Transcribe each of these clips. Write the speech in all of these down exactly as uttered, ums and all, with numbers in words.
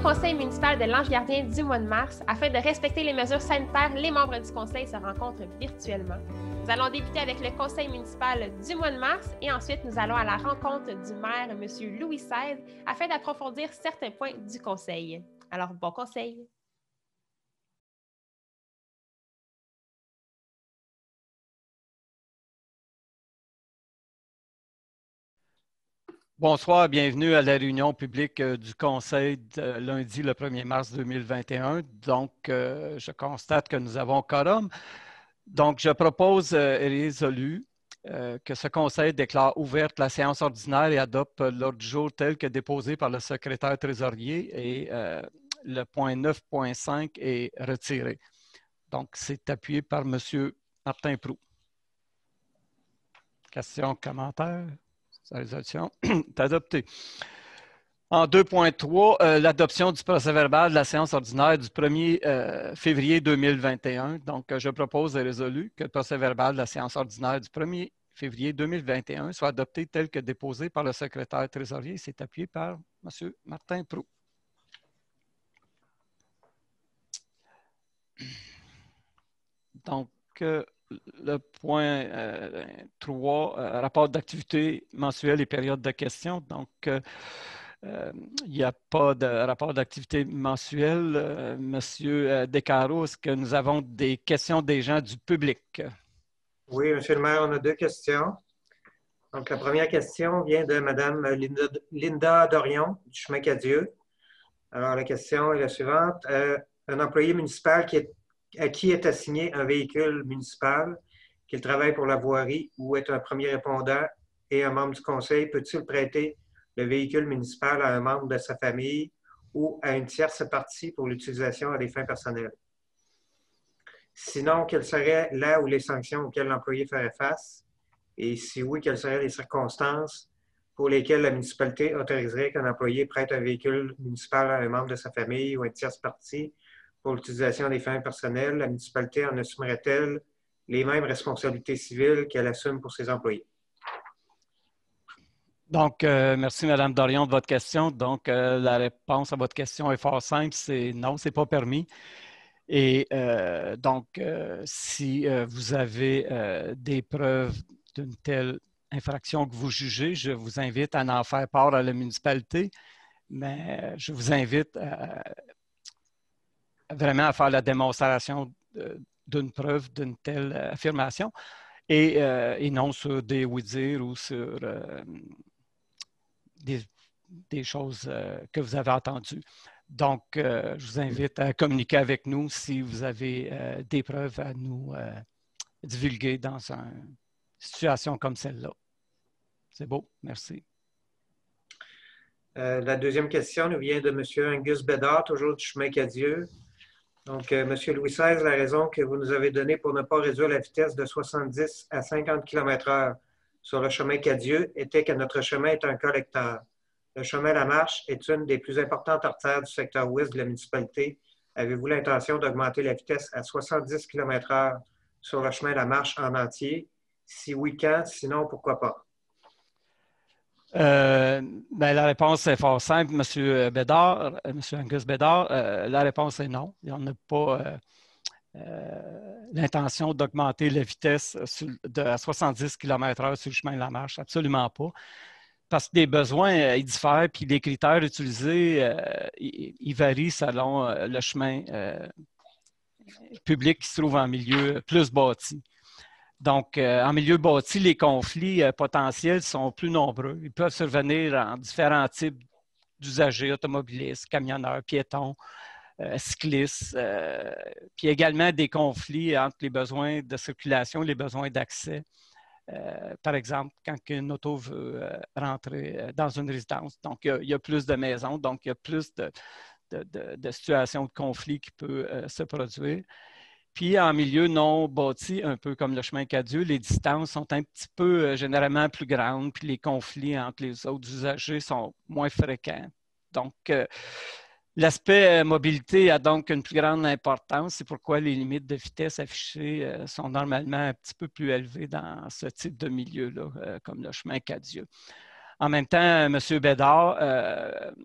conseil municipal de l'Ange-Gardien du mois de mars. Afin de respecter les mesures sanitaires, les membres du conseil se rencontrent virtuellement. Nous allons débuter avec le conseil municipal du mois de mars et ensuite nous allons à la rencontre du maire, M. Louis seize, afin d'approfondir certains points du conseil. Alors, bon conseil! Bonsoir, bienvenue à la réunion publique du Conseil de lundi le premier mars deux mille vingt et un. Donc, euh, je constate que nous avons quorum. Donc, je propose euh, et résolu euh, que ce Conseil déclare ouverte la séance ordinaire et adopte l'ordre du jour tel que déposé par le secrétaire trésorier et euh, le point neuf point cinq est retiré. Donc, c'est appuyé par M. Martin Proulx. Questions, commentaires? Sa résolution est adoptée. En deux point trois, euh, l'adoption du procès-verbal de la séance ordinaire du premier euh, février deux mille vingt et un. Donc, euh, je propose et résolu que le procès-verbal de la séance ordinaire du premier février deux mille vingt et un soit adopté tel que déposé par le secrétaire trésorier. C'est appuyé par M. Martin Proulx. Donc, euh, le point euh, trois, euh, rapport d'activité mensuelle et période de questions. Donc, euh, euh, il n'y a pas de rapport d'activité mensuelle. Euh, Monsieur Descarreaux, est-ce que nous avons des questions des gens du public? Oui, Monsieur le maire, on a deux questions. Donc, la première question vient de Mme Linda, Linda Dorion, du chemin Cadieux. Alors, la question est la suivante. Euh, un employé municipal qui est à qui est assigné un véhicule municipal, qu'il travaille pour la voirie ou est un premier répondant et un membre du conseil, peut-il prêter le véhicule municipal à un membre de sa famille ou à une tierce partie pour l'utilisation à des fins personnelles? Sinon, quelles seraient là où les sanctions auxquelles l'employé ferait face? Et si oui, quelles seraient les circonstances pour lesquelles la municipalité autoriserait qu'un employé prête un véhicule municipal à un membre de sa famille ou à une tierce partie pour l'utilisation des fins personnelles? La municipalité en assumerait-elle les mêmes responsabilités civiles qu'elle assume pour ses employés? Donc, euh, merci Mme Dorion de votre question. Donc, euh, la réponse à votre question est fort simple, c'est non, ce n'est pas permis. Et euh, donc, euh, si euh, vous avez euh, des preuves d'une telle infraction que vous jugez, je vous invite à en faire part à la municipalité, mais je vous invite à vraiment à faire la démonstration d'une preuve d'une telle affirmation et, euh, et non sur des oui-dire ou sur euh, des, des choses euh, que vous avez entendues. Donc, euh, je vous invite à communiquer avec nous si vous avez euh, des preuves à nous euh, divulguer dans une situation comme celle-là. C'est beau, merci. Euh, la deuxième question nous vient de M. Angus Bédard, toujours du chemin Cadieux. Donc, euh, M. Louis seize, la raison que vous nous avez donnée pour ne pas réduire la vitesse de soixante-dix à cinquante kilomètres heure sur le chemin Cadieux était que notre chemin est un collecteur. Le chemin La Marche est une des plus importantes artères du secteur ouest de la municipalité. Avez-vous l'intention d'augmenter la vitesse à soixante-dix kilomètres heure sur le chemin La Marche en entier? Si oui, quand? Sinon, pourquoi pas? Euh, ben, la réponse est fort simple, M. Bédard, M. Angus Bédard. Euh, la réponse est non. Il n'y en a pas euh, euh, l'intention d'augmenter la vitesse sur, de, à soixante-dix kilomètres heure sur le chemin de la marche. Absolument pas. Parce que les besoins, euh, ils diffèrent, puis les critères utilisés, euh, ils, ils varient selon euh, le chemin euh, public qui se trouve en milieu plus bâti. Donc, euh, en milieu bâti, les conflits euh, potentiels sont plus nombreux. Ils peuvent survenir en différents types d'usagers, automobilistes, camionneurs, piétons, euh, cyclistes, euh, puis également des conflits entre les besoins de circulation et les besoins d'accès. Euh, par exemple, quand une auto veut euh, rentrer dans une résidence. Donc, il y, a, il y a plus de maisons, donc il y a plus de, de, de, de situations de conflit qui peuvent euh, se produire. Puis, en milieu non bâti, un peu comme le chemin Cadieux, les distances sont un petit peu euh, généralement plus grandes, puis les conflits entre les autres usagers sont moins fréquents. Donc, euh, l'aspect euh, mobilité a donc une plus grande importance. C'est pourquoi les limites de vitesse affichées euh, sont normalement un petit peu plus élevées dans ce type de milieu-là, euh, comme le chemin Cadieux. En même temps, M. Bédard, euh,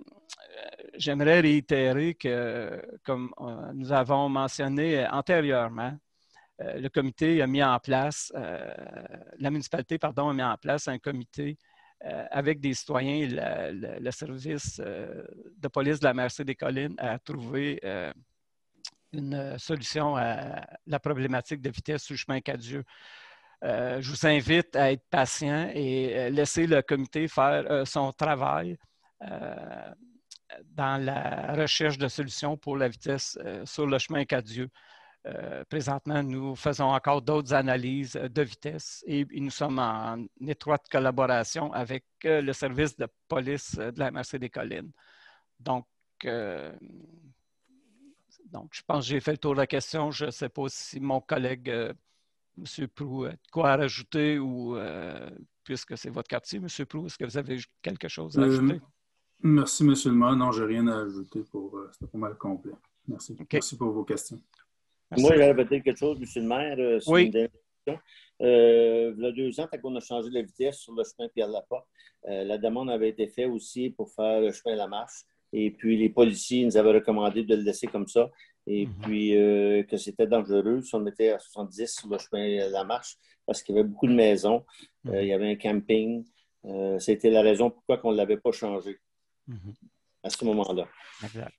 j'aimerais réitérer que, comme nous avons mentionné antérieurement, euh, le comité a mis en place, euh, la municipalité, pardon, a mis en place un comité euh, avec des citoyens, le, le, le service euh, de police de la M R C des Collines a trouvé euh, une solution à la problématique de vitesse sur le chemin Cadieux. Euh, je vous invite à être patient et laisser le comité faire euh, son travail euh, dans la recherche de solutions pour la vitesse euh, sur le chemin Cadieux. Euh, présentement, nous faisons encore d'autres analyses de vitesse et, et nous sommes en étroite collaboration avec euh, le service de police de la M R C des Collines. Donc, euh, donc, je pense que j'ai fait le tour de la question. Je ne sais pas si mon collègue, euh, M. Proulx, a quoi rajouter ou, euh, puisque c'est votre quartier, M. Proulx, est-ce que vous avez quelque chose à ajouter? Euh, merci, M. le maire. Non, je n'ai rien à ajouter. Pour, euh, c'était pas mal complet. Merci. Okay. Merci pour vos questions. Merci. Moi, j'avais peut-être quelque chose, M. le maire. Euh, oui. Une question. Euh, il y a deux ans, quand on a changé la vitesse sur le chemin Pierre-Laporte, euh, la demande avait été faite aussi pour faire le chemin La Marche. Et puis, les policiers nous avaient recommandé de le laisser comme ça. Et mm-hmm. puis, euh, que c'était dangereux si on était à soixante-dix sur le chemin La Marche parce qu'il y avait beaucoup de maisons. Mm-hmm. Euh, il y avait un camping. Euh, c'était la raison pourquoi on ne l'avait pas changé mm-hmm. à ce moment-là. Exact.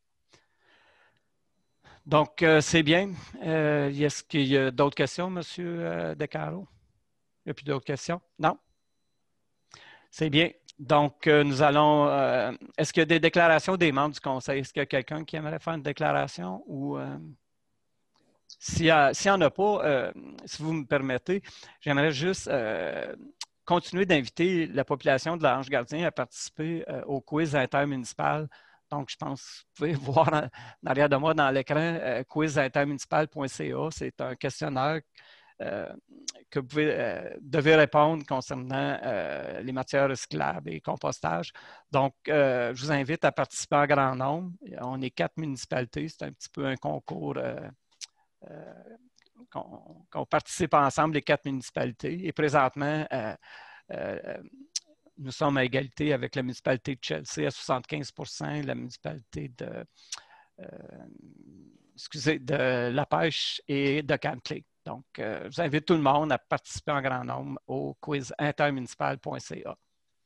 Donc, euh, c'est bien. Euh, est-ce qu'il y a d'autres questions, M. Euh, Descarreaux? Il n'y a plus d'autres questions? Non? C'est bien. Donc, euh, nous allons... Euh, est-ce qu'il y a des déclarations des membres du conseil? Est-ce qu'il y a quelqu'un qui aimerait faire une déclaration? Ou euh, s'il n'y en a pas, euh, si vous me permettez, j'aimerais juste euh, continuer d'inviter la population de l'Ange Gardien à participer euh, au quiz intermunicipal. Donc, je pense que vous pouvez voir en, en arrière de moi dans l'écran euh, quiz intermunicipal point c a. C'est un questionnaire euh, que vous pouvez, euh, devez répondre concernant euh, les matières recyclables et compostage. Donc, euh, je vous invite à participer en grand nombre. On est quatre municipalités. C'est un petit peu un concours euh, euh, qu'on qu'on participe ensemble, les quatre municipalités. Et présentement, euh, euh, nous sommes à égalité avec la municipalité de Chelsea à soixante-quinze pour cent, la municipalité de, euh, excusez, de La Pêche et de Cantley. Donc, euh, je vous invite tout le monde à participer en grand nombre au quiz intermunicipal point c a.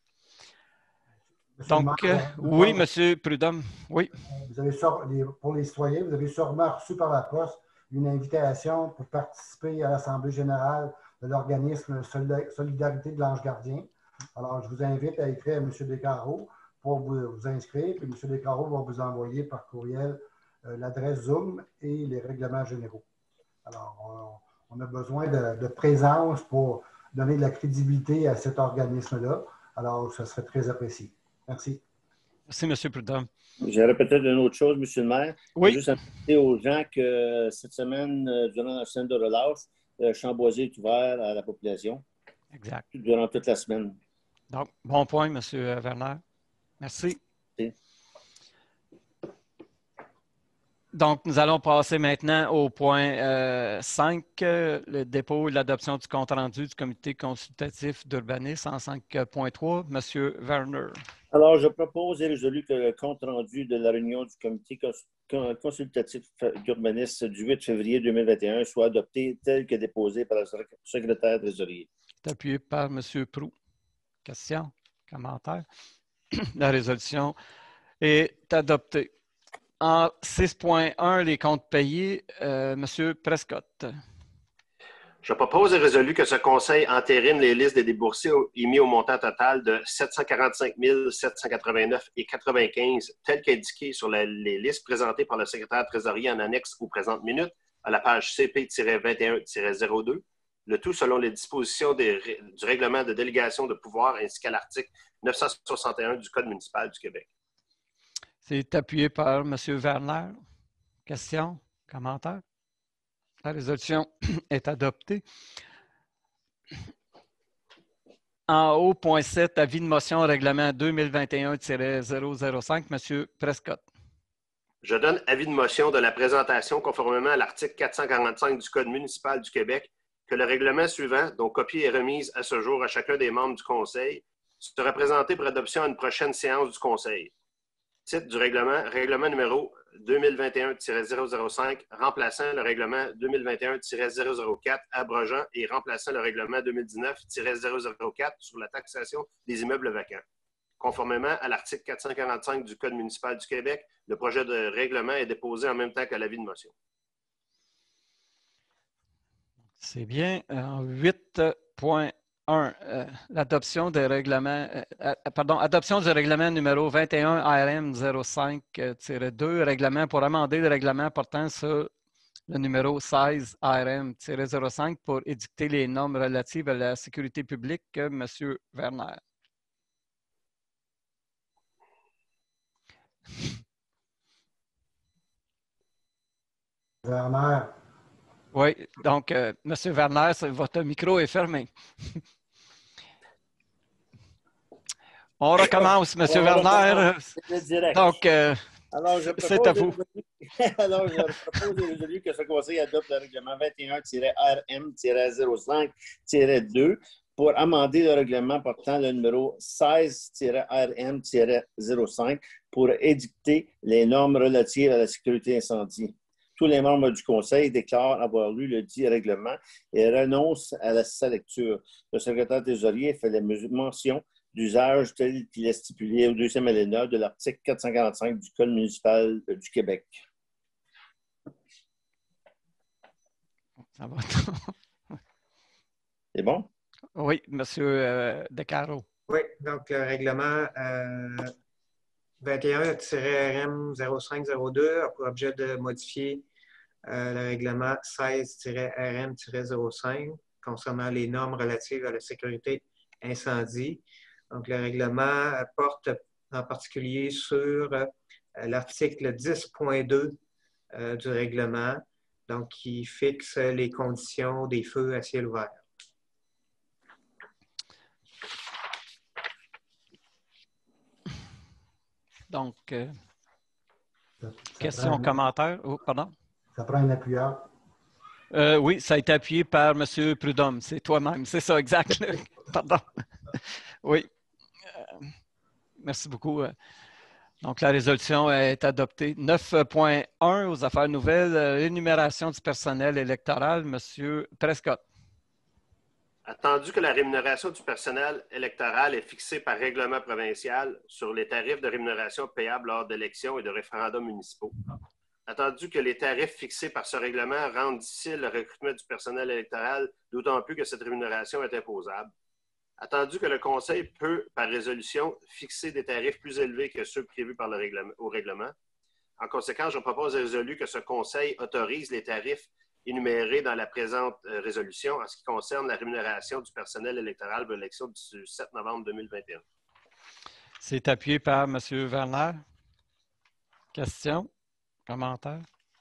Donc, euh, oui, M. Prudhomme, oui. Vous avez, pour les citoyens, vous avez sûrement reçu par la poste une invitation pour participer à l'Assemblée générale de l'organisme Solidarité de l'Ange Gardien. Alors, je vous invite à écrire à M. Descarreaux pour vous, vous inscrire, puis M. Descarreaux va vous envoyer par courriel euh, l'adresse Zoom et les règlements généraux. Alors, on, on a besoin de, de présence pour donner de la crédibilité à cet organisme-là. Alors, ça serait très apprécié. Merci. Merci, M. Prudhomme. J'aurais peut-être une autre chose, M. le maire. Oui. Juste inviter aux gens que cette semaine, durant la semaine de relâche, le champ boisé est ouvert à la population. Exact. Durant toute la semaine. Donc, bon point, M. Werner. Merci. Merci. Donc, nous allons passer maintenant au point euh, cinq, euh, le dépôt et l'adoption du compte-rendu du comité consultatif d'urbanisme en cinq point trois. M. Werner. Alors, je propose et résolu que le compte-rendu de la réunion du comité consultatif d'urbanisme du huit février deux mille vingt et un soit adopté tel que déposé par le secrétaire trésorier. C'est appuyé par M. Proulx. Question, commentaire. La résolution est adoptée. En six point un, les comptes payés, euh, M. Prescott. Je propose et résolu que ce conseil entérine les listes des déboursés émis au montant total de sept cent quarante-cinq mille sept cent quatre-vingt-neuf virgule quatre-vingt-quinze, tel qu'indiqué sur la, les listes présentées par le secrétaire trésorier en annexe aux présentes minutes à la page C P vingt et un zéro deux, le tout selon les dispositions des, du règlement de délégation de pouvoir ainsi qu'à l'article neuf cent soixante et un du Code municipal du Québec. C'est appuyé par M. Werner. Question, commentaire? La résolution est adoptée. En haut, point sept, avis de motion au règlement deux mille vingt et un tiret zéro zéro cinq, M. Prescott. Je donne avis de motion de la présentation conformément à l'article quatre cent quarante-cinq du Code municipal du Québec que le règlement suivant, dont copie est remise à ce jour à chacun des membres du Conseil, sera présenté pour adoption à une prochaine séance du Conseil. Titre du règlement, règlement numéro deux mille vingt et un tiret zéro zéro cinq, remplaçant le règlement deux mille vingt et un tiret zéro zéro quatre, abrogeant et remplaçant le règlement deux mille dix-neuf tiret zéro zéro quatre sur la taxation des immeubles vacants. Conformément à l'article quatre cent quarante-cinq du Code municipal du Québec, le projet de règlement est déposé en même temps que l'avis de motion. C'est bien. huit point un, euh, l'adoption des règlements, euh, pardon, adoption du règlement numéro vingt et un A R M zéro cinq tiret deux, règlement pour amender le règlement portant sur le numéro seize A R M zéro cinq pour édicter les normes relatives à la sécurité publique. M. Werner. Werner. Oui, donc, euh, M. Werner, votre micro est fermé. On recommence, M. Werner. Donc, euh, c'est à vous. Alors, je propose et résolu que ce Conseil adopte le règlement vingt et un R M zéro cinq deux pour amender le règlement portant le numéro seize R M zéro cinq pour édicter les normes relatives à la sécurité incendie. Tous les membres du Conseil déclarent avoir lu le dit règlement et renoncent à la, sa lecture. Le secrétaire trésorier fait la mention d'usage tel qu'il est stipulé au deuxième alinéa de l'article quatre cent quarante-cinq du Code municipal du Québec. Ça va. C'est bon? Oui, M. Euh, Descarreaux. Oui, donc le règlement euh, vingt et un R M zéro cinq zéro deux a pour objet de modifier euh, le règlement seize R M zéro cinq concernant les normes relatives à la sécurité incendie. Donc, le règlement porte en particulier sur euh, l'article dix point deux euh, du règlement, donc qui fixe les conditions des feux à ciel ouvert. Donc, euh, Ça, ça question, commentaire? Oh, pardon? Ça prend un appuyeur. Euh, oui, ça a été appuyé par M. Prudhomme. C'est toi-même, c'est ça, exact. Pardon. Oui. Euh, merci beaucoup. Donc, la résolution est adoptée. neuf point un aux affaires nouvelles, l'énumération du personnel électoral. M. Prescott. Attendu que la rémunération du personnel électoral est fixée par règlement provincial sur les tarifs de rémunération payables lors d'élections et de référendums municipaux. Attendu que les tarifs fixés par ce règlement rendent difficile le recrutement du personnel électoral, d'autant plus que cette rémunération est imposable. Attendu que le Conseil peut, par résolution, fixer des tarifs plus élevés que ceux prévus par le règlement, au règlement. En conséquence, je propose et résolu que ce Conseil autorise les tarifs énumérés dans la présente résolution en ce qui concerne la rémunération du personnel électoral de l'élection du sept novembre deux mille vingt et un. C'est appuyé par M. Werner. Question? Commentaire?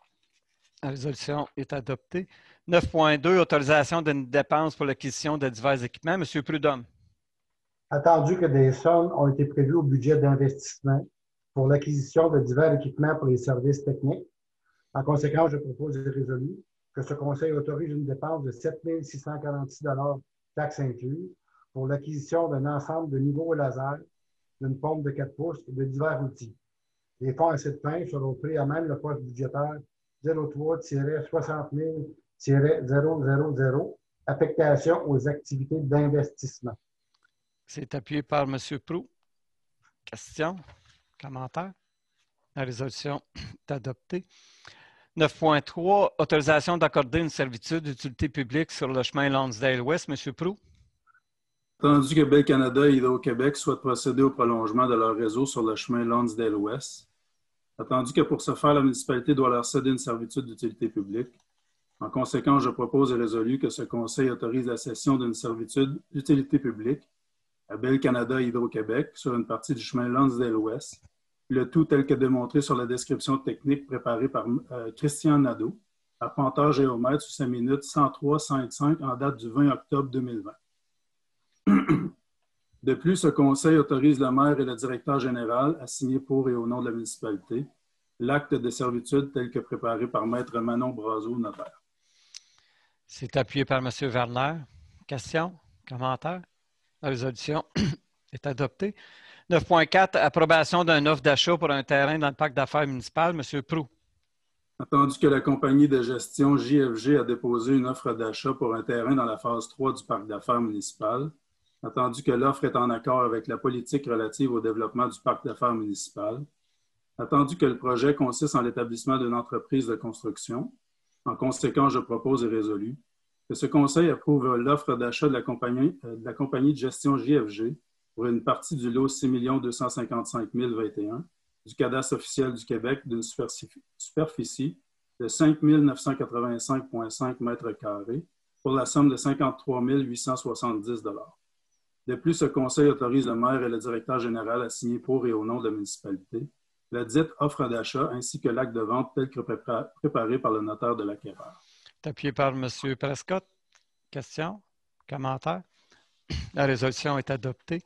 La résolution est adoptée. neuf point deux, autorisation d'une dépense pour l'acquisition de divers équipements. M. Prudhomme. Attendu que des sommes ont été prévues au budget d'investissement pour l'acquisition de divers équipements pour les services techniques. En conséquence, je propose et résolu que ce Conseil autorise une dépense de sept mille six cent quarante-six dollars taxes incluses pour l'acquisition d'un ensemble de niveaux laser, d'une pompe de quatre pouces et de divers outils. Les fonds à cette fin seront pris à même le poste budgétaire zéro trois soixante mille zéro zéro zéro, affectation aux activités d'investissement. C'est appuyé par M. Proulx. Question? Commentaire? La résolution est adoptée. neuf point trois, autorisation d'accorder une servitude d'utilité publique sur le chemin Lonsdale-Ouest. M. Proulx. Attendu que Bell Canada et Hydro-Québec souhaitent procéder au prolongement de leur réseau sur le chemin Lonsdale-Ouest. Attendu que pour ce faire, la municipalité doit leur céder une servitude d'utilité publique. En conséquence, je propose et résolu que ce Conseil autorise la cession d'une servitude d'utilité publique à Bell Canada et Hydro-Québec sur une partie du chemin Lonsdale-Ouest, le tout tel que démontré sur la description technique préparée par euh, Christian Nadeau, arpenteur géomètre sous sa minute cent trois cinquante-cinq en date du vingt octobre deux mille vingt. De plus, ce Conseil autorise le maire et le directeur général à signer pour et au nom de la municipalité l'acte de servitude tel que préparé par Maître Manon Brazeau, notaire. C'est appuyé par M. Werner. Question? Commentaire? La résolution est adoptée. neuf point quatre, approbation d'une offre d'achat pour un terrain dans le parc d'affaires municipal. M. Proulx. Attendu que la compagnie de gestion J F G a déposé une offre d'achat pour un terrain dans la phase trois du parc d'affaires municipal, attendu que l'offre est en accord avec la politique relative au développement du parc d'affaires municipal, attendu que le projet consiste en l'établissement d'une entreprise de construction, en conséquence, je propose et résolu que ce conseil approuve l'offre d'achat de la compagnie, de la compagnie de gestion J F G pour une partie du lot six millions deux cent cinquante-cinq mille vingt et un du cadastre officiel du Québec d'une superficie de cinq mille neuf cent quatre-vingt-cinq virgule cinq mètres carrés pour la somme de cinquante-trois mille huit cent soixante-dix dollars. De plus, ce conseil autorise le maire et le directeur général à signer pour et au nom de la municipalité la dite offre d'achat ainsi que l'acte de vente tel que préparé par le notaire de l'acquéreur. Appuyé par M. Prescott. Question? Commentaire? La résolution est adoptée.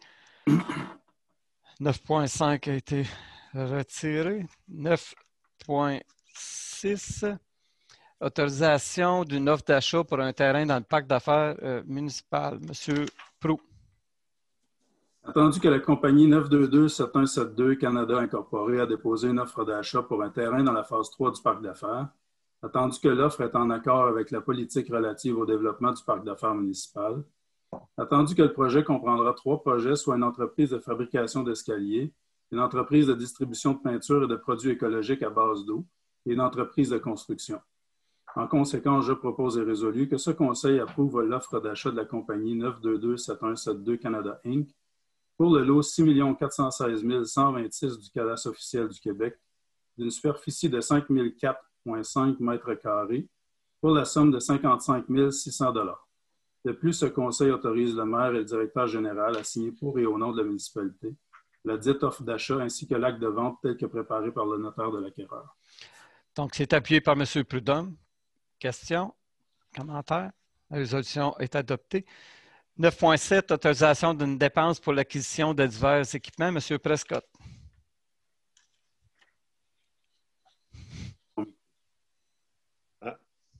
neuf point cinq a été retiré. neuf point six, autorisation d'une offre d'achat pour un terrain dans le parc d'affaires euh, municipal. M. Proulx. Attendu que la compagnie neuf deux deux sept un sept deux Canada Incorporée a déposé une offre d'achat pour un terrain dans la phase trois du parc d'affaires, attendu que l'offre est en accord avec la politique relative au développement du parc d'affaires municipal, attendu que le projet comprendra trois projets, soit une entreprise de fabrication d'escaliers, une entreprise de distribution de peinture et de produits écologiques à base d'eau et une entreprise de construction. En conséquence, je propose et résolu que ce conseil approuve l'offre d'achat de la compagnie neuf deux deux sept un sept deux Canada Incorporée pour le lot six millions quatre cent seize mille cent vingt-six du cadastre officiel du Québec d'une superficie de cinq mille quatre virgule cinq mètres carrés pour la somme de cinquante-cinq mille six cents dollars. De plus, ce conseil autorise le maire et le directeur général à signer pour et au nom de la municipalité la dite offre d'achat ainsi que l'acte de vente tel que préparé par le notaire de l'acquéreur. Donc, c'est appuyé par M. Prudhomme. Question? Commentaire? La résolution est adoptée. neuf point sept, autorisation d'une dépense pour l'acquisition de divers équipements. M. Prescott. Ah.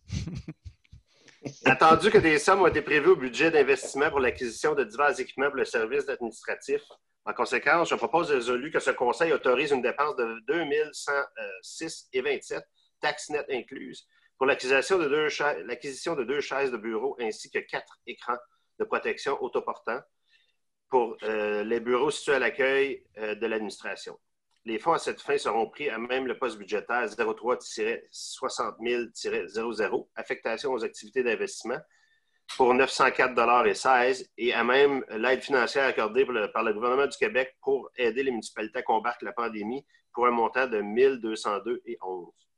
Attendu que des sommes ont été prévues au budget d'investissement pour l'acquisition de divers équipements pour le service administratif, en conséquence, je propose résolu que ce conseil autorise une dépense de deux mille cent six virgule vingt-sept, taxes nettes incluses, pour l'acquisition de deux chaises, l'acquisition de deux chaises de bureau ainsi que quatre écrans de protection autoportants pour euh, les bureaux situés à l'accueil euh, de l'administration. Les fonds à cette fin seront pris à même le poste budgétaire zéro trois soixante mille zéro zéro, affectation aux activités d'investissement, pour neuf cent quatre virgule seize dollars et à même l'aide financière accordée par le, par le gouvernement du Québec pour aider les municipalités à combattre la pandémie pour un montant de mille deux cent deux virgule onze.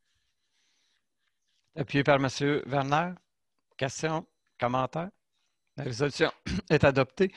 Appuyé par M. Werner. Question, commentaire? La résolution est adoptée.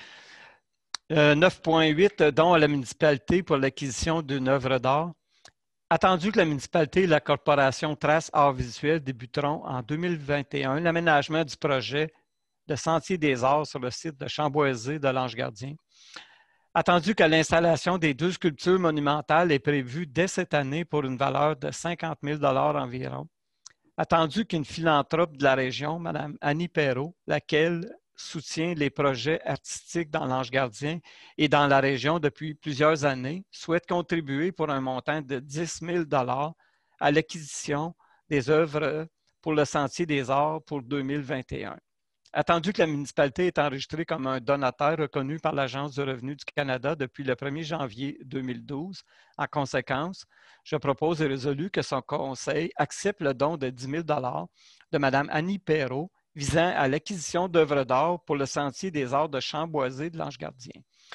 Euh, neuf point huit, don à la municipalité pour l'acquisition d'une œuvre d'art. Attendu que la municipalité et la corporation Trace Arts Visuels débuteront en deux mille vingt et un l'aménagement du projet de Sentier des Arts sur le site de Chamboisé de l'Ange-Gardien. Attendu que l'installation des deux sculptures monumentales est prévue dès cette année pour une valeur de cinquante mille dollars environ. Attendu qu'une philanthrope de la région, Mme Annie Perrault, laquelle soutient les projets artistiques dans l'Ange-Gardien et dans la région depuis plusieurs années, souhaite contribuer pour un montant de dix mille dollars à l'acquisition des œuvres pour le Sentier des Arts pour deux mille vingt et un. Attendu que la municipalité est enregistrée comme un donateur reconnu par l'Agence du revenu du Canada depuis le premier janvier deux mille douze, en conséquence, je propose et résolu que son conseil accepte le don de dix mille dollars de Mme Annie Perrault visant à l'acquisition d'œuvres d'art pour le Sentier des Arts de Chamboisé de l'Ange-Gardien.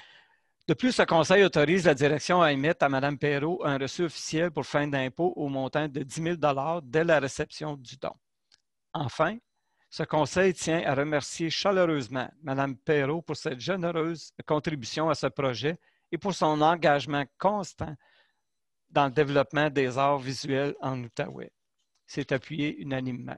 De plus, ce conseil autorise la direction à émettre à Mme Perrault un reçu officiel pour fin d'impôt au montant de dix mille dollars dès la réception du don. Enfin, ce conseil tient à remercier chaleureusement Mme Perrault pour cette généreuse contribution à ce projet et pour son engagement constant dans le développement des arts visuels en Outaouais. C'est appuyé unanimement.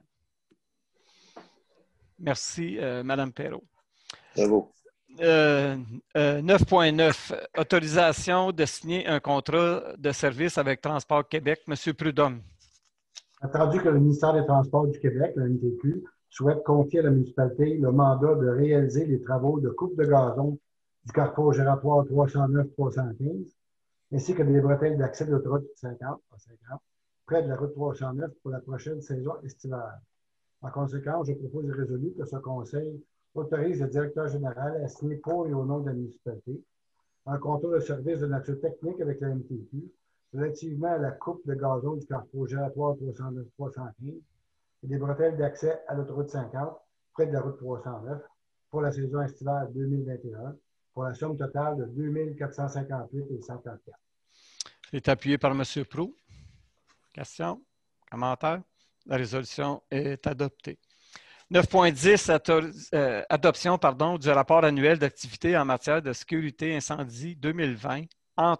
Merci, euh, Mme Perrault. Bravo. Euh, euh, neuf point neuf, autorisation de signer un contrat de service avec Transport Québec. M. Prudhomme. Attendu que le ministère des Transports du Québec, le M T Q, souhaite confier à la municipalité le mandat de réaliser les travaux de coupe de gazon du carrefour gératoire trois cent neuf trois cent quinze, ainsi que des bretelles d'accès de l'autoroute cinquante, près de la route trois cent neuf pour la prochaine saison estivale. En conséquence, je propose et résolu que ce Conseil autorise le directeur général à signer pour et au nom de la municipalité un contrat de service de nature technique avec la M T Q relativement à la coupe de gazon du carrefour gératoire trois cent neuf trois cent quinze et des bretelles d'accès à l'autoroute cinquante près de la route trois cent neuf pour la saison estivale deux mille vingt et un pour la somme totale de deux mille quatre cent cinquante-huit et cinquante-quatre. C'est appuyé par M. Proulx. Question? Commentaire? La résolution est adoptée. neuf point dix, euh, adoption pardon, du rapport annuel d'activité en matière de sécurité incendie deux mille vingt en,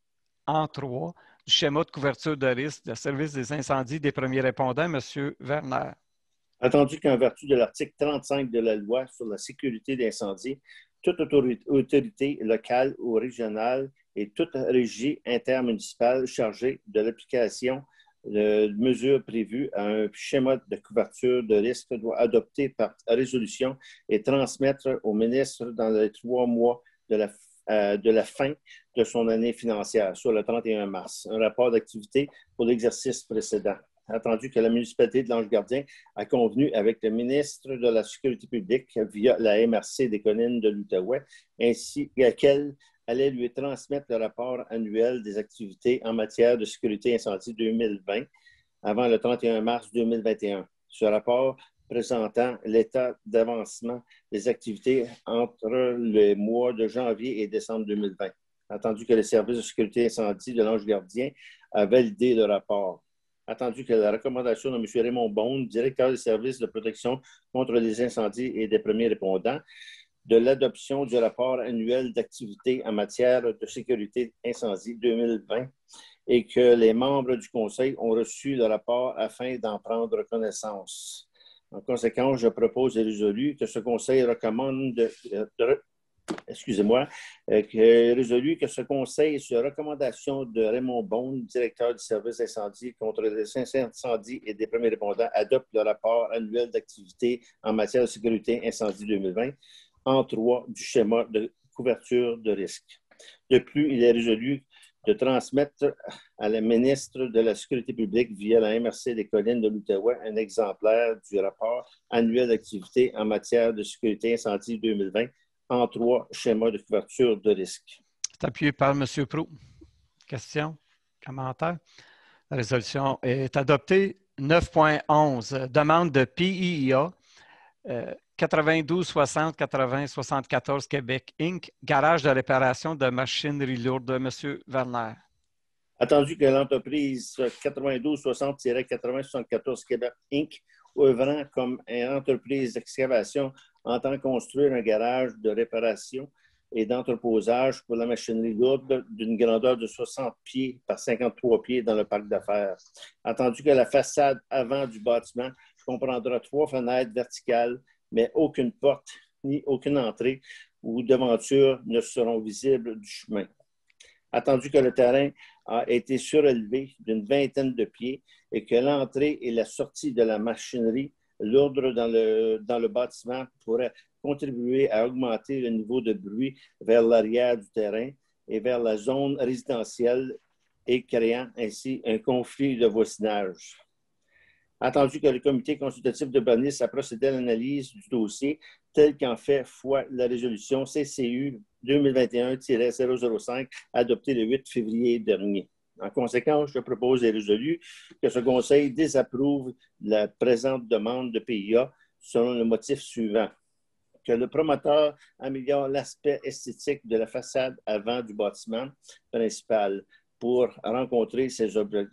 en trois du schéma de couverture de risque de service des incendies des premiers répondants, M. Werner. Attendu qu'en vertu de l'article trente-cinq de la loi sur la sécurité d'incendie, toute autorité locale ou régionale et toute régie intermunicipale chargée de l'application de mesures prévues à un schéma de couverture de risque doit adopter par résolution et transmettre au ministre dans les trois mois de la, euh, de la fin de son année financière, soit le trente et un mars, un rapport d'activité pour l'exercice précédent. Attendu que la municipalité de l'Ange-Gardien a convenu avec le ministre de la Sécurité publique via la M R C des collines de l'Outaouais, ainsi qu'elle allait lui transmettre le rapport annuel des activités en matière de sécurité incendie deux mille vingt avant le trente et un mars deux mille vingt et un. Ce rapport présentant l'état d'avancement des activités entre les mois de janvier et décembre deux mille vingt. Attendu que le service de sécurité incendie de l'Ange-Gardien a validé le rapport. Attendu que la recommandation de M. Raymond Beaune, directeur des services de protection contre les incendies et des premiers répondants, de l'adoption du rapport annuel d'activité en matière de sécurité incendie deux mille vingt et que les membres du Conseil ont reçu le rapport afin d'en prendre connaissance. En conséquence, je propose et résolu que ce Conseil recommande de, de, de excusez-moi, euh, que résolu que ce Conseil, sur recommandation de Raymond Beaune, directeur du service d'incendie contre les incendies et des premiers répondants, adopte le rapport annuel d'activité en matière de sécurité incendie deux mille vingt en trois du schéma de couverture de risque. De plus, il est résolu de transmettre à la ministre de la Sécurité publique via la M R C des collines de l'Outaouais un exemplaire du rapport annuel d'activité en matière de sécurité incendie deux mille vingt en trois schémas de couverture de risque. C'est appuyé par M. Proulx. Question? Commentaire? La résolution est adoptée. neuf point onze, demande de P I I A euh, quatre-vingt-douze soixante quatre-vingts soixante-quatorze Québec, Incorporated, garage de réparation de machinerie lourde. M. Werner. Attendu que l'entreprise quatre-vingt-douze soixante quatre-vingts soixante-quatorze Québec, Incorporated, œuvrant comme une entreprise d'excavation, entend construire un garage de réparation et d'entreposage pour la machinerie lourde d'une grandeur de soixante pieds par cinquante-trois pieds dans le parc d'affaires. Attendu que la façade avant du bâtiment comprendra trois fenêtres verticales, mais aucune porte ni aucune entrée ou devanture ne seront visibles du chemin. Attendu que le terrain a été surélevé d'une vingtaine de pieds et que l'entrée et la sortie de la machinerie lourde dans le, dans le bâtiment pourraient contribuer à augmenter le niveau de bruit vers l'arrière du terrain et vers la zone résidentielle et créant ainsi un conflit de voisinage. Attendu que le comité consultatif d'urbanisme a procédé à l'analyse du dossier tel qu'en fait foi la résolution C C U deux mille vingt et un tiret zéro zéro cinq adoptée le huit février dernier. En conséquence, je propose et résolu que ce Conseil désapprouve la présente demande de P I A selon le motif suivant. Que le promoteur améliore l'aspect esthétique de la façade avant du bâtiment principal pour rencontrer ses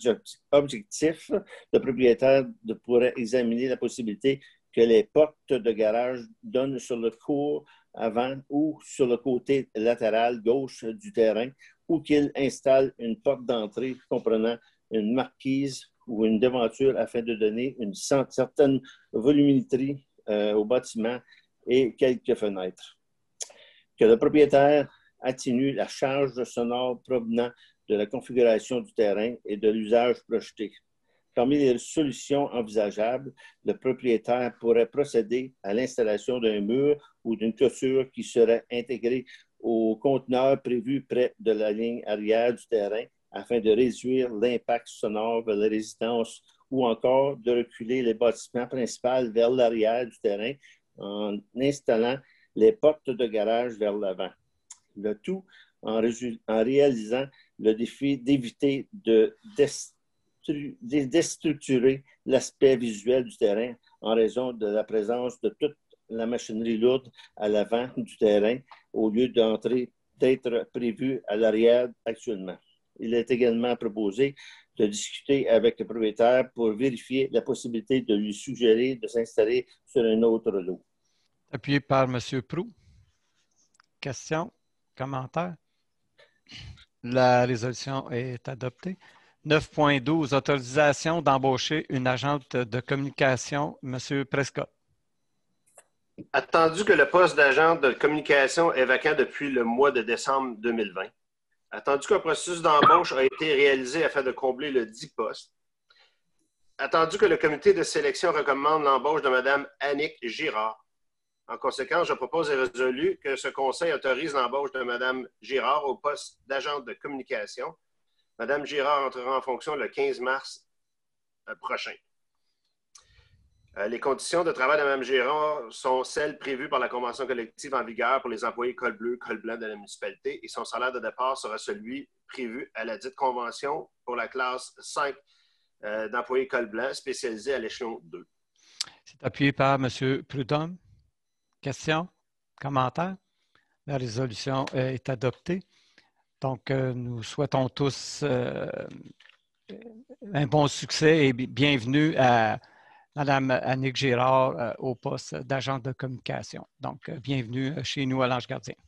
objectifs. Le propriétaire pourrait examiner la possibilité que les portes de garage donnent sur le cours avant ou sur le côté latéral gauche du terrain ou qu'il installe une porte d'entrée comprenant une marquise ou une devanture afin de donner une certaine volumétrie euh, au bâtiment et quelques fenêtres. Que le propriétaire atténue la charge sonore provenant de la configuration du terrain et de l'usage projeté. Parmi les solutions envisageables, le propriétaire pourrait procéder à l'installation d'un mur ou d'une clôture qui serait intégrée aux conteneurs prévus près de la ligne arrière du terrain afin de réduire l'impact sonore vers les résidences ou encore de reculer les bâtiments principaux vers l'arrière du terrain en installant les portes de garage vers l'avant. Le tout en, en réalisant le défi d'éviter de destru de déstructurer l'aspect visuel du terrain en raison de la présence de toute la machinerie lourde à l'avant du terrain au lieu d'entrer d'être prévu à l'arrière actuellement. Il est également proposé de discuter avec le propriétaire pour vérifier la possibilité de lui suggérer de s'installer sur un autre lot. Appuyé par M. Proulx. Questions, commentaires? La résolution est adoptée. neuf point douze, autorisation d'embaucher une agente de communication, M. Prescott. Attendu que le poste d'agent de communication est vacant depuis le mois de décembre deux mille vingt, attendu qu'un processus d'embauche a été réalisé afin de combler le dit poste, attendu que le comité de sélection recommande l'embauche de Mme Annick Girard. En conséquence, je propose et résolu que ce conseil autorise l'embauche de Mme Girard au poste d'agente de communication. Mme Girard entrera en fonction le quinze mars prochain. Les conditions de travail de Mme Girard sont celles prévues par la convention collective en vigueur pour les employés col bleu, col blanc de la municipalité et son salaire de départ sera celui prévu à la dite convention pour la classe cinq euh, d'employés col blanc spécialisés à l'échelon deux. C'est appuyé par M. Prudhomme. Questions, commentaires? La résolution est adoptée. Donc, euh, nous souhaitons tous euh, un bon succès et bienvenue à Mme Annick Girard euh, au poste d'agente de communication. Donc, euh, bienvenue chez nous à l'Ange Gardien.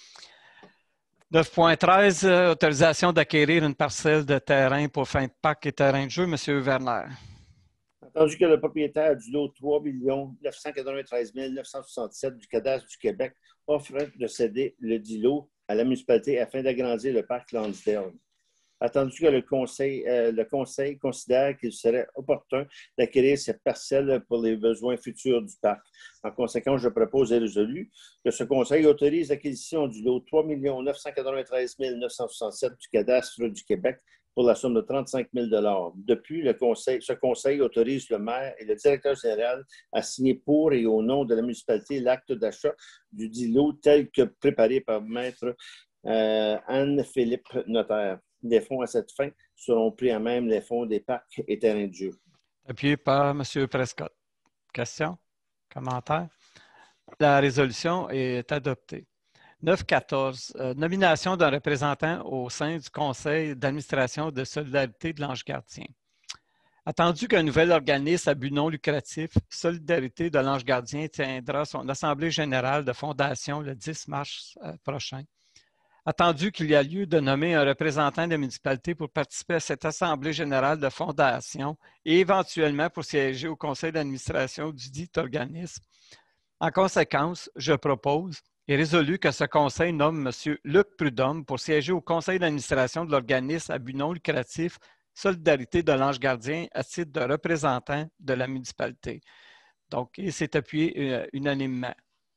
neuf point treize, euh, autorisation d'acquérir une parcelle de terrain pour fin de parc et terrain de jeu. M. Werner. Attendu que le propriétaire du lot trois millions neuf cent quatre-vingt-treize mille neuf cent soixante-sept du cadastre du Québec offre de céder le dit lot à la municipalité afin d'agrandir le parc Lonsdale. Attendu que le conseil, euh, le conseil considère qu'il serait opportun d'acquérir cette parcelle pour les besoins futurs du parc. En conséquence, je propose et résolu que ce conseil autorise l'acquisition du lot trois millions neuf cent quatre-vingt-treize mille neuf cent soixante-sept du cadastre du Québec pour la somme de trente-cinq mille dollars. Depuis, le conseil, ce conseil autorise le maire et le directeur général à signer pour et au nom de la municipalité l'acte d'achat du dit lot tel que préparé par maître euh, Anne-Philippe Notaire. Les fonds à cette fin seront pris à même les fonds des parcs et terrains de jeu. Appuyé par M. Prescott. Questions? Commentaires? La résolution est adoptée. neuf quatorze, euh, nomination d'un représentant au sein du conseil d'administration de solidarité de l'Ange Gardien. Attendu qu'un nouvel organisme à but non lucratif, Solidarité de l'Ange Gardien, tiendra son assemblée générale de fondation le dix mars euh, prochain. Attendu qu'il y a lieu de nommer un représentant de la municipalité pour participer à cette assemblée générale de fondation et éventuellement pour siéger au conseil d'administration du dit organisme. En conséquence, je propose et résolu que ce conseil nomme M. Luc Prudhomme pour siéger au conseil d'administration de l'organisme à but non lucratif Solidarité de l'Ange Gardien à titre de représentant de la municipalité. Donc, il s'est appuyé euh, unanimement.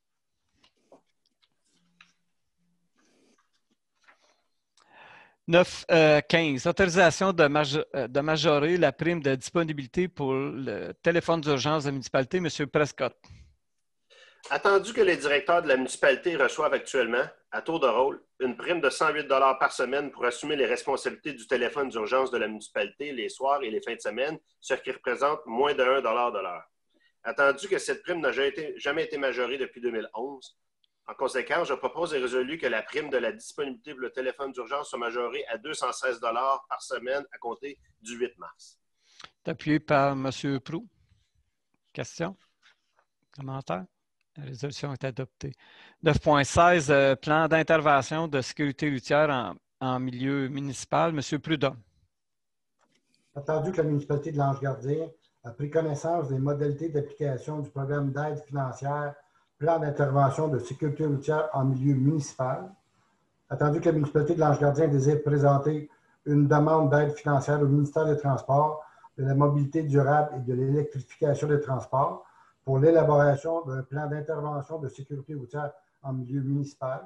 neuf quinze, autorisation de, majo de majorer la prime de disponibilité pour le téléphone d'urgence de la municipalité. M. Prescott. Attendu que les directeurs de la municipalité reçoivent actuellement, à tour de rôle, une prime de cent huit dollars par semaine pour assumer les responsabilités du téléphone d'urgence de la municipalité les soirs et les fins de semaine, ce qui représente moins de un dollar de l'heure. Attendu que cette prime n'a jamais été, jamais été majorée depuis deux mille onze, en conséquence, je propose et résolu que la prime de la disponibilité pour le téléphone d'urgence soit majorée à deux cent seize dollars par semaine à compter du huit mars. Appuyé par M. Proulx. Questions? Commentaires? La résolution est adoptée. neuf point seize, euh, plan d'intervention de sécurité routière en, en milieu municipal. M. Prudhomme. Attendu que la municipalité de l'Ange Gardien a pris connaissance des modalités d'application du programme d'aide financière plan d'intervention de sécurité routière en milieu municipal. Attendu que la municipalité de l'Ange Gardien désire présenter une demande d'aide financière au ministère des Transports, de la mobilité durable et de l'électrification des transports pour l'élaboration d'un plan d'intervention de sécurité routière en milieu municipal.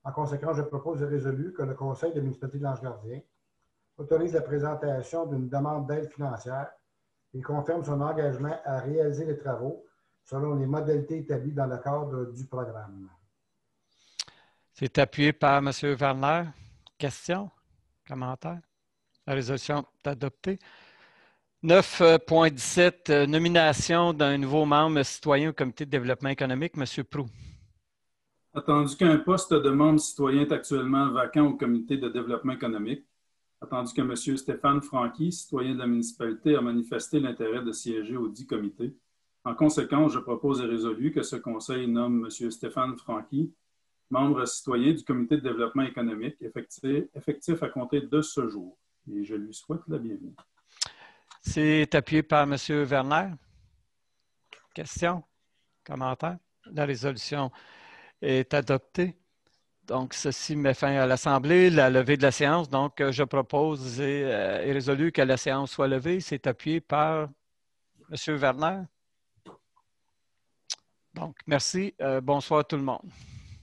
En conséquence, je propose et résolu que le Conseil de la municipalité de l'Ange-Gardien autorise la présentation d'une demande d'aide financière et confirme son engagement à réaliser les travaux selon les modalités établies dans le cadre du programme. C'est appuyé par M. Werner. Questions? Commentaires? La résolution est adoptée. neuf point dix-sept, nomination d'un nouveau membre citoyen au comité de développement économique, M. Proulx. Attendu qu'un poste de membre citoyen est actuellement vacant au comité de développement économique, attendu que M. Stéphane Franqui, citoyen de la municipalité, a manifesté l'intérêt de siéger au dit comité. En conséquence, je propose et résolu que ce conseil nomme M. Stéphane Franqui, membre citoyen du comité de développement économique, effectif, effectif à compter de ce jour. Et je lui souhaite la bienvenue. C'est appuyé par M. Werner. Questions? Commentaires? La résolution est adoptée. Donc, ceci met fin à l'Assemblée, la levée de la séance. Donc, je propose et, euh, et résolu que la séance soit levée. C'est appuyé par M. Werner. Donc, merci. Euh, bonsoir à tout le monde.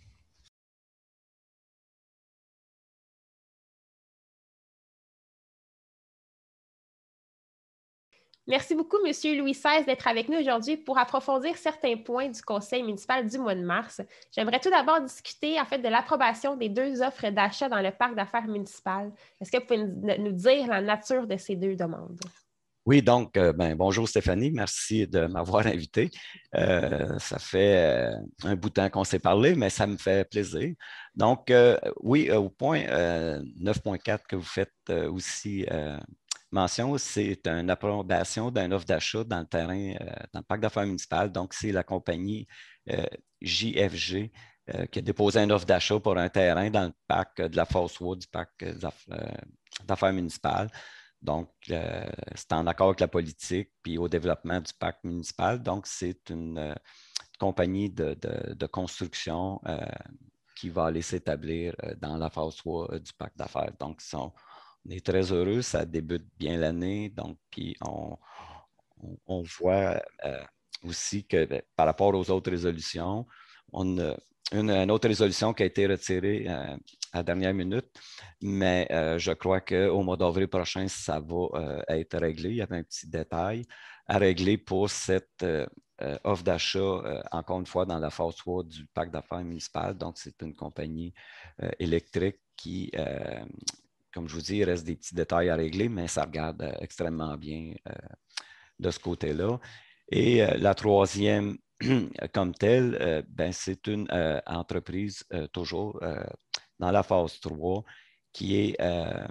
Merci beaucoup, M. Louis seize, d'être avec nous aujourd'hui pour approfondir certains points du Conseil municipal du mois de mars. J'aimerais tout d'abord discuter en fait de l'approbation des deux offres d'achat dans le parc d'affaires municipal. Est-ce que vous pouvez nous dire la nature de ces deux demandes? Oui, donc, euh, ben, bonjour Stéphanie, merci de m'avoir invité. Euh, ça fait euh, un bout de temps qu'on s'est parlé, mais ça me fait plaisir. Donc, euh, oui, au point euh, neuf point quatre que vous faites euh, aussi euh, mention, c'est une approbation d'une offre d'achat dans le terrain, euh, dans le parc d'affaires municipal. Donc, c'est la compagnie euh, J F G euh, qui a déposé une offre d'achat pour un terrain dans le parc de la Fosse-Wood du parc d'affaires municipales. Donc, euh, c'est en accord avec la politique puis au développement du parc municipal. Donc, c'est une euh, compagnie de, de, de construction euh, qui va aller s'établir euh, dans la phase trois euh, du parc d'affaires. Donc, sont, on est très heureux, ça débute bien l'année. Donc, puis on, on, on voit euh, aussi que ben, par rapport aux autres résolutions, on a une, une autre résolution qui a été retirée euh, à la dernière minute, mais euh, je crois qu'au mois d'avril prochain, ça va euh, être réglé. Il y avait un petit détail à régler pour cette euh, euh, offre d'achat, euh, encore une fois, dans la phase trois du parc d'affaires municipal. Donc, c'est une compagnie euh, électrique qui, euh, comme je vous dis, il reste des petits détails à régler, mais ça regarde euh, extrêmement bien euh, de ce côté-là. Et euh, la troisième, comme telle, euh, ben, c'est une euh, entreprise euh, toujours euh, dans la phase trois qui, est, euh,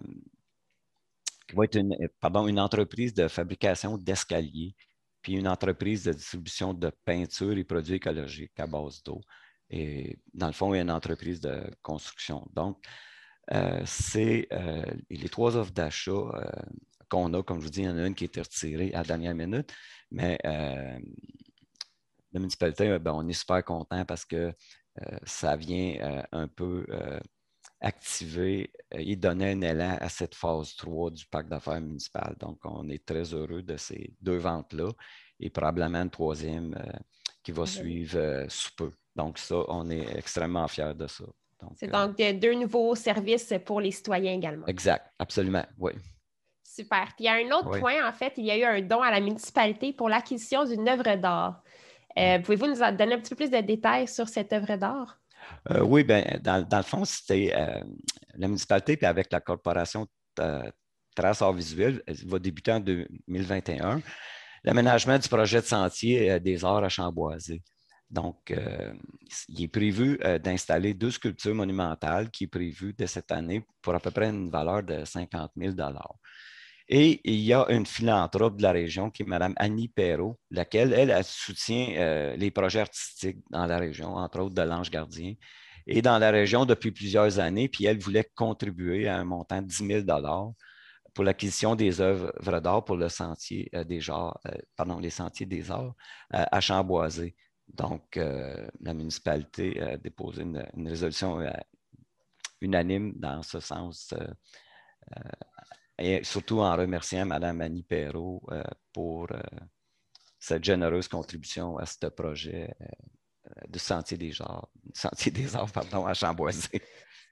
qui va être une, pardon, une entreprise de fabrication d'escaliers, puis une entreprise de distribution de peinture et produits écologiques à base d'eau. Et dans le fond, il y a une entreprise de construction. Donc, euh, c'est euh, les trois offres d'achat euh, qu'on a, comme je vous dis, il y en a une qui a été retirée à la dernière minute, mais euh, la municipalité, ben, on est super content parce que euh, ça vient euh, un peu euh, activer et donner un élan à cette phase trois du parc d'affaires municipal. Donc, on est très heureux de ces deux ventes-là et probablement une troisième euh, qui va suivre euh, sous peu. Donc, ça, on est extrêmement fiers de ça. C'est donc euh, deux nouveaux services pour les citoyens également. Exact, absolument, oui. Super. Puis il y a un autre oui. point, en fait, il y a eu un don à la municipalité pour l'acquisition d'une œuvre d'art. Euh, Pouvez-vous nous donner un petit peu plus de détails sur cette œuvre d'art? Euh, oui, bien, dans, dans le fond, c'était euh, la municipalité, puis avec la corporation euh, Trace Art Visuel, elle va débuter en deux mille vingt et un, l'aménagement du projet de sentier euh, des arts à Chamboisé. Donc, euh, il est prévu euh, d'installer deux sculptures monumentales qui est prévu de cette année pour à peu près une valeur de cinquante mille dollars. Et il y a une philanthrope de la région qui est Mme Annie Perrault, laquelle, elle, elle soutient euh, les projets artistiques dans la région, entre autres de l'Ange Gardien, et dans la région depuis plusieurs années. Puis elle voulait contribuer à un montant de dix mille dollars pour l'acquisition des œuvres d'art pour le sentier euh, des arts, euh, pardon, les sentiers des arts euh, à Chamboisé. Donc, euh, la municipalité a déposé une, une résolution euh, unanime dans ce sens. Euh, euh, Et surtout en remerciant Mme Annie Perrault euh, pour euh, cette généreuse contribution à ce projet euh, de Sentier des Arts, Sentier des Arts pardon, à Chamboisé.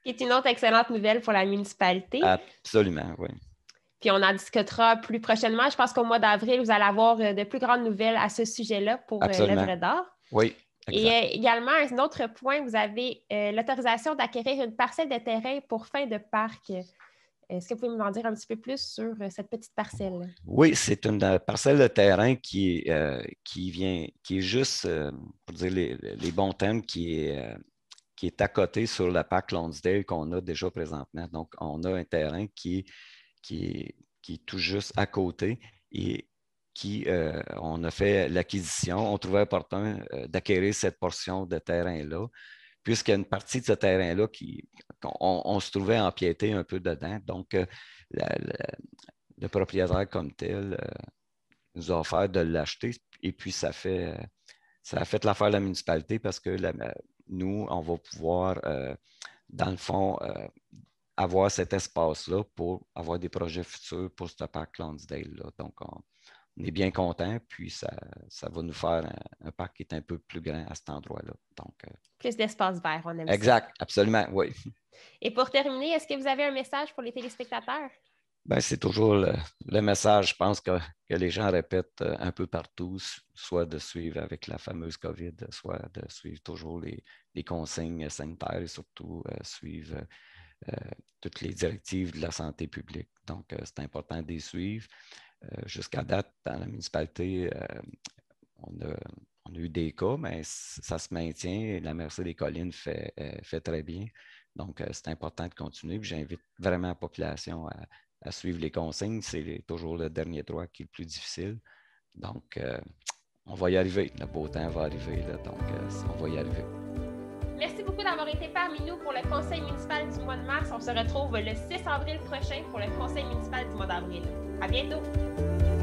qui est une autre excellente nouvelle pour la municipalité. Absolument, oui. Puis on en discutera plus prochainement. Je pense qu'au mois d'avril, vous allez avoir de plus grandes nouvelles à ce sujet-là pour Absolument. l'œuvre d'art. Oui, exact. Et euh, également, un autre point, vous avez euh, l'autorisation d'acquérir une parcelle de terrain pour fin de parc. Est-ce que vous pouvez m'en dire un petit peu plus sur euh, cette petite parcelle? Oui, c'est une euh, parcelle de terrain qui, euh, qui vient, qui est juste, euh, pour dire les, les bons termes, qui est, euh, qui est à côté sur le parc Lonsdale qu'on a déjà présentement. Donc, on a un terrain qui, qui, est, qui est tout juste à côté et qui, euh, on a fait l'acquisition. On trouvait opportun euh, d'acquérir cette portion de terrain-là, puisqu'il y a une partie de ce terrain-là qui, on, on se trouvait empiété un peu dedans. Donc, euh, la, la, le propriétaire comme tel euh, nous a offert de l'acheter et puis ça fait, euh, ça a fait l'affaire de la municipalité parce que la, nous, on va pouvoir, euh, dans le fond, euh, avoir cet espace-là pour avoir des projets futurs pour ce parc Lonsdale-là. Donc, on, on est bien content, puis ça, ça va nous faire un, un parc qui est un peu plus grand à cet endroit-là. Donc, euh, plus d'espace vert, on aime exact, ça. absolument, oui. Et pour terminer, est-ce que vous avez un message pour les téléspectateurs? Bien, c'est toujours le, le message, je pense, que, que les gens répètent un peu partout, soit de suivre avec la fameuse COVID, soit de suivre toujours les, les consignes sanitaires et surtout euh, suivre euh, toutes les directives de la santé publique. Donc, euh, c'est important de les suivre. Euh, jusqu'à date, dans la municipalité, euh, on, a, on a eu des cas, mais ça se maintient. La M R C des Collines fait, euh, fait très bien. Donc, euh, c'est important de continuer. J'invite vraiment la population à, à suivre les consignes. C'est toujours le dernier droit qui est le plus difficile. Donc, euh, on va y arriver. Le beau temps va arriver. Là, donc, euh, on va y arriver. Merci beaucoup d'avoir été parmi nous pour le conseil municipal du mois de mars. On se retrouve le six avril prochain pour le conseil municipal du mois d'avril. À bientôt!